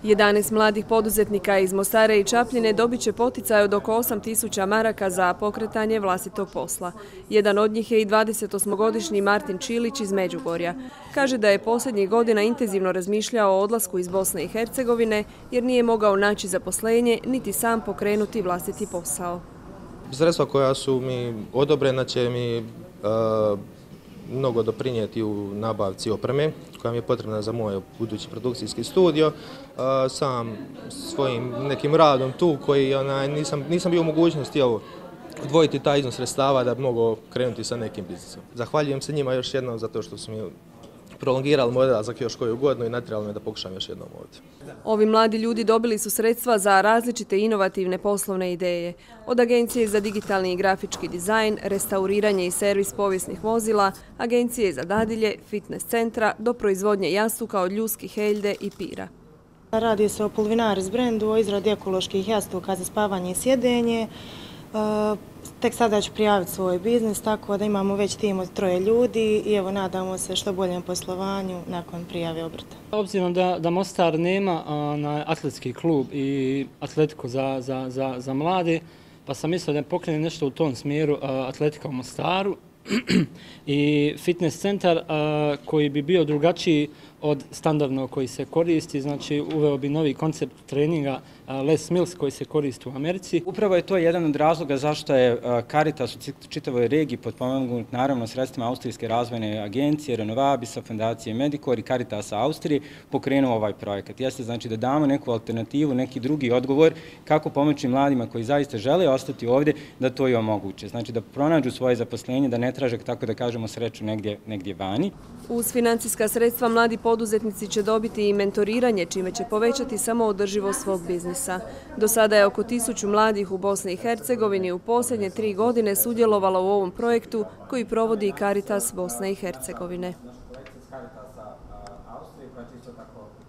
11 mladih poduzetnika iz Mostara i Čapljine dobit će poticaj od oko 8.000 maraka za pokretanje vlastitog posla. Jedan od njih je i 28-godišnji Martin Čilić iz Međugorja. Kaže da je posljednjih godina intenzivno razmišljao o odlasku iz Bosne i Hercegovine jer nije mogao naći zaposlenje niti sam pokrenuti vlastiti posao. Sredstva koja su mi odobrena će mi mnogo doprinijeti u nabavci opreme koja mi je potrebna za moj budući produkcijski studio. Sam svojim nekim radom tu koji nisam bio u mogućnosti odvojiti taj iznos sredstava da bi mogao krenuti sa nekim biznisom. Zahvaljujem se njima još jednom zato što su mi prolongirali moj odlazak još koju godinu i natjerali me da pokušam još jednom ovdje. Ovi mladi ljudi dobili su sredstva za različite inovativne poslovne ideje. Od Agencije za digitalni i grafički dizajn, restauriranje i servis povijesnih vozila, Agencije za dadilje, fitness centra do proizvodnje jastuka od ljuskih heljde i pira. Radi se o Pulvinaris brendu, o izradi ekoloških jastuka za spavanje i sjedenje. Tek sada ću prijaviti svoj biznis, tako da imamo već tim od 3 ljudi i evo nadamo se što boljem poslovanju nakon prijave obrta. Obzirom da Mostar nema atletski klub i atletiku za mlade, pa sam mislio da pokrenem nešto u tom smjeru, atletika u Mostaru i fitness centar koji bi bio drugačiji od standardnog koji se koristi, znači uveo bi novi koncept treninga Les Mills koji se koristi u Americi. Upravo je to jedan od razloga zašto je Caritas u čitavoj regiji potpomognut naravno sredstvima Austrijske razvojne agencije, Renovabisa, Fondacije Medicor i Caritasa Austrije pokrenuo ovaj projekat. Jeste znači da damo neku alternativu, neki drugi odgovor kako pomoći mladima koji zaista žele ostati ovdje da to i omoguće. Znači da pronađu svoje zaposlenje, da ne traže, tako da kažemo, sreću negdje vani. Uz financijska sredstva mladi poduzetnici će dobiti i mentoriranje, čime će povećati samoodrživost svog biznisa. Do sada je oko 1000 mladih u Bosni i Hercegovini u posljednje 3 godine sudjelovalo u ovom projektu koji provodi i Caritas Bosne i Hercegovine.